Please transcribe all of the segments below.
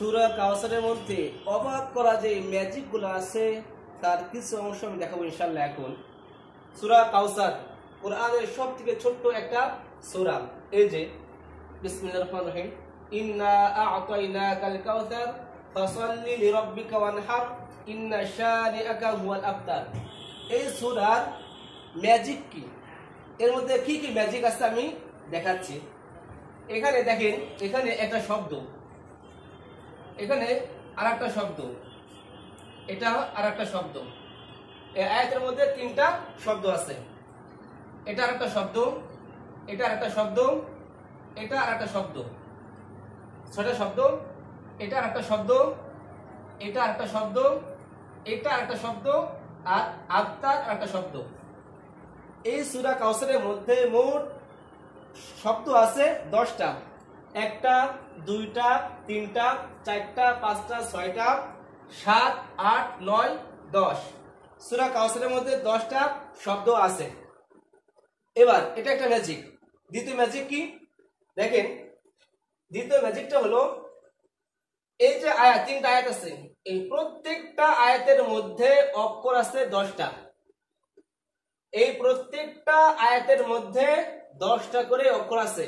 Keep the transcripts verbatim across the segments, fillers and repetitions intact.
সূরা কাউসারের মধ্যে অবাক করা যে ম্যাজিকগুলো আছে তার কিছু অংশ আমি দেখাবো ইনশাআল্লাহ। এখন সূরা কাউসার কোরআনের সবথেকে ছোট্ট একটা সূরা। এই যে বিসমিল্লাহির রহমানির রহিম, ইন্না আ'তাইনাকাল কাউসার ফাসাল্লি লিরাব্বিকা ওয়ানহার ইন্না শানিআকা হুয়াল আবতার। এই সূরার ম্যাজিক কি, এর মধ্যে কি কি ম্যাজিক আছে আমি দেখাচ্ছি। এখানে দেখেন, এখানে একটা শব্দ, এখানে আর একটা শব্দ, এটা আর একটা শব্দ। এই আয়াতের মধ্যে তিনটা শব্দ আছে। এটা আর একটা শব্দ, এটা আর একটা শব্দ, এটা আর একটা শব্দ। ছয়টা শব্দ। এটা আর একটা শব্দ, এটা আর একটা শব্দ, এটা আর একটা শব্দ, আর আত্মার আর একটা শব্দ। এই সূরা কাউসারের মধ্যে মোট শব্দ আছে দশটা। একটা, দুইটা, তিনটা, চারটা, পাঁচটা, ছয়টা, সাত, আট, নয়, দশ। সূরা কাউসারের মধ্যে দশটা শব্দ আছে। এবার এটা একটা ম্যাজিক। দ্বিতীয় ম্যাজিক কি দেখেন, দ্বিতীয় ম্যাজিকটা হলো এই যে আয়াত, তিনটা আয়াত আছে, এই প্রত্যেকটা আয়াতের মধ্যে অক্ষর আছে দশটা। এই প্রত্যেকটা আয়াতের মধ্যে দশটা করে অক্ষর আছে।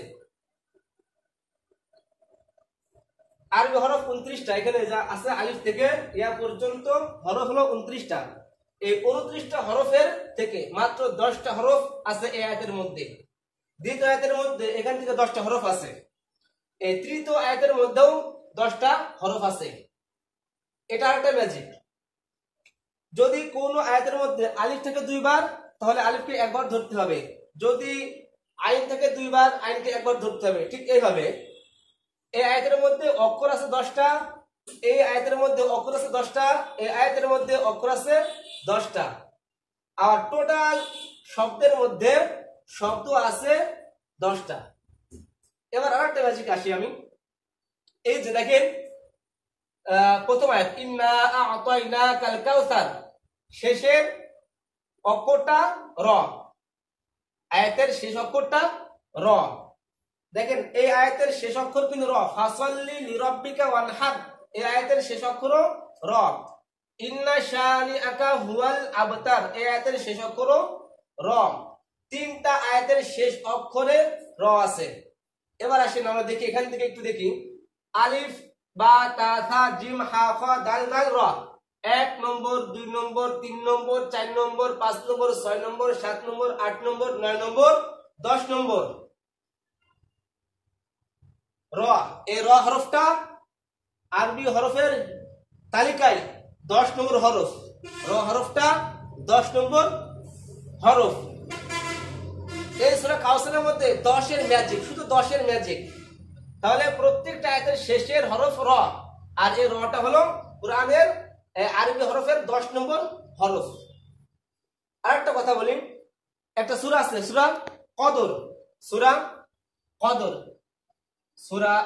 আরবি হরফ উনত্রিশটা, এখানে যা আছে আলিফ থেকে ইয়া পর্যন্ত হরফ হলো উনত্রিশটা। এই উনত্রিশটা হরফের থেকে মাত্র দশটা হরফ আছে এই আয়াতের মধ্যে। দ্বিতীয় আয়াতের মধ্যে এখান থেকে দশটা হরফ আছে। এই তৃতীয় আয়াতের মধ্যেও দশটা হরফ আছে। এটা একটা ম্যাজিক। যদি কোনো আয়াতের মধ্যে আলিফ থেকে দুইবার, তাহলে আলিফকে একবার ধরতে হবে। যদি আইন থেকে দুইবার, আইনকে একবার ধরতে হবে। ঠিক এইভাবে এই আয়াতের মধ্যে অক্ষর আছে দশটা, এই আয়াতের মধ্যে অক্ষর আছে দশটা, এই আয়াতের মধ্যে অক্ষর আছে দশটা। আর টোটাল শব্দের মধ্যে শব্দ আছে দশটা। এবার আরেকটা ম্যাজিক আসি আমি। এই যে দেখেন, প্রথম আয়াত ইন্না আ'তাইনাকাল কাউসার, শেষের অক্ষরটা র, আয়াতের শেষ অক্ষরটা র। দেখেন এই আয়াতের শেষ অক্ষর কিন্তু র। ফাসাল্লি লিরাব্বিকা ওয়ানহার, এই আয়াতের শেষ অক্ষর র। ইন্না শানিআকা হুয়াল আবতার, এই আয়াতের শেষ অক্ষর র। তিনটা আয়াতের শেষ অক্ষরে র আছে। এবার আসেন আমরা দেখি, এখান থেকে একটু দেখি। আলিফ, বা, তা, থা, জিম, হা, খ, দাল, দাল, র। এক নম্বর, দুই নম্বর, তিন নম্বর, চার নম্বর, পাঁচ নম্বর, ছয় নম্বর, সাত নম্বর, আট নম্বর, নয় নম্বর, দশ নম্বর। র, এই র হরফটা আরবি হরফের তালিকায় দশ নম্বর হরফ। র হরফটা দশ নম্বর হরফ। এই সূরা কাউসারের মধ্যে দশের ম্যাজিক, শুধু দশের ম্যাজিক। তাহলে প্রত্যেকটা আয়াতের শেষের হরফ র, আর এই রটা হলো কোরআনের আরবি হরফের দশ নম্বর হরফ। আরেকটা কথা বলি, একটা সূরা আছে সূরা কদর। সূরা কদর, সূরা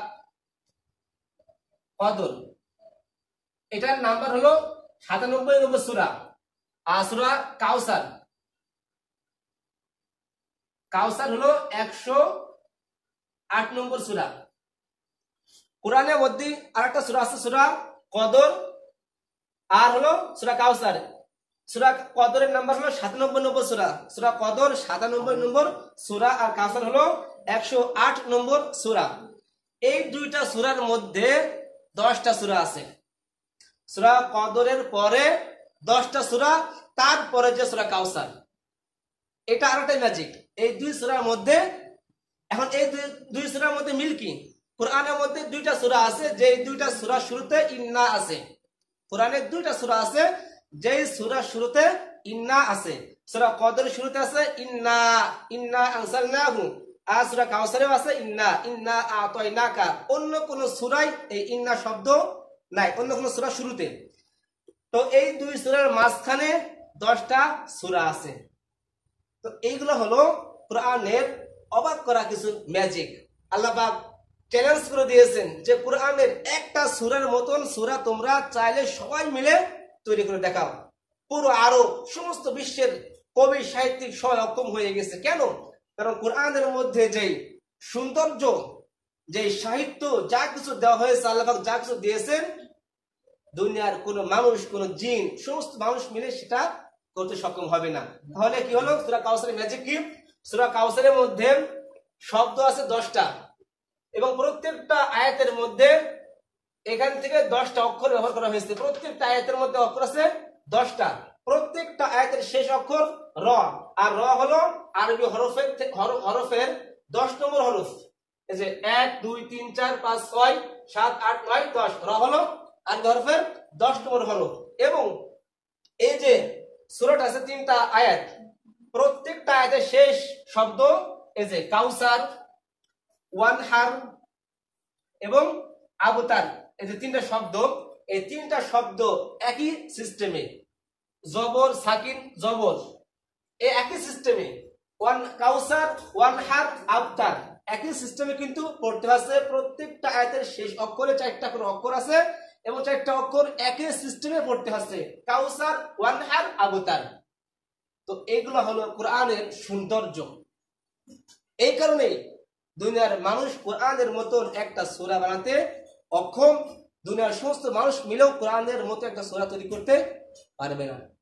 কদর, এটার নাম্বার হলো সাতানব্বই নম্বর সূরা। আর সূরা কাউসার, কাউসার হলো একশো আট নম্বর সূরা। কোরআনের মধ্যে আরেকটা সূরা আছে সূরা কদর, আর হলো সূরা কাউসার। সূরা কদরের নাম্বার হলো সাতানব্বই নম্বর সূরা। সূরা কদর সাতানব্বই নম্বর সূরা, আর কাউসার হলো একশো আট নম্বর সূরা। এই দুইটা সূরার মধ্যে দশটা সূরা আছে। সূরা কদরের পরে দশটা সূরা, তারপরে যে সূরা কাউসার, এটা আরেকটা ম্যাজিক এই দুই সূরার মধ্যে। এখন এই দুই সূরার মধ্যে মিল কি? কোরআনের মধ্যে দুইটা সূরা আছে, যে দুইটা সূরা শুরুতে ইন্না আছে। কোরআনের দুইটা সূরা আছে, যেই সূরা শুরুতে ইন্না আছে। সূরা কদরের শুরুতে আছে ইন্না, ইন্না আনজালনাহু। আর সূরা কাউসারেও আছে ইন্না, ইন্না আ'তাইনাকা। অন্য কোন সূরায় এই ইন্না শব্দ নাই, অন্য কোন সূরা শুরুতে। তো এই দুই সূরার মাঝখানে দশটা সূরা আছে। তো এইগুলো হলো কোরআনের অবাক করা কিছু ম্যাজিক। আল্লাহ পাক চ্যালেঞ্জ করে দিয়েছেন যে কোরআনের একটা সূরার মতন সূরা তোমরা চাইলে সবাই মিলে তৈরি করে দেখাও। পুরো আরব, সমস্ত বিশ্বের কবি সাহিত্যিক সবাই অক্ষম হয়ে গেছে। কেন? কারণ কোরআনের মধ্যে যে সৌন্দর্য, যে সাহিত্য যা কিছু দেওয়া হয়েছে, আল্লাহ পাক যা কিছু দিয়েছেন, দুনিয়ার কোন মানুষ, কোন জিন, সমস্ত মানুষ মিলে সেটা করতে সক্ষম হবে না। তাহলে কি হলো? সূরা কাউসারের ম্যাজিক কি? সূরা কাউসারের মধ্যে শব্দ আছে দশটা এবং প্রত্যেকটা আয়াতের মধ্যে এখান থেকে দশটা অক্ষর ব্যবহার করা হয়েছে। প্রত্যেকটা আয়াতের মধ্যে অক্ষর আছে দশটা। প্রত্যেকটা আয়াতের শেষ অক্ষর র, আর র হলো আরবি হরফের হরফের দশ নম্বর হরফ। এই যে এক দুই তিন চার পাঁচ ছয় সাত আট নয় দশ, র হলো আরবি হরফের দশ নম্বর হরফ। এবং এই যে সূরাটা আছে তিনটা আয়াত, প্রত্যেকটা আয়াতের শেষ শব্দ এই যে কাউসার, ওয়ানহার এবং আবতার, এই যে তিনটা শব্দ, এই তিনটা শব্দ একই সিস্টেমে, জবর সাকিন জবর, এই একই সিস্টেমে ওয়ান কাউসার ওয়ানহার আবতার একই সিস্টেমে কিন্তু পড়তে আছে। প্রত্যেকটা আয়াতের শেষ অক্ষরে চারটা করে অক্ষর আছে এবং চারটা অক্ষর একই সিস্টেমে পড়তে আছে, কাউসার ওয়ানহার আবতার। তো এইগুলো হলো কোরআনের সৌন্দর্য। এই কারণে দুনিয়ার মানুষ কোরআনের মতন একটা সূরা বানাতে অক্ষম। দুনিয়ার সমস্ত মানুষ মিলেও কোরআনের মতো একটা সূরা তৈরি করতে পারবে না।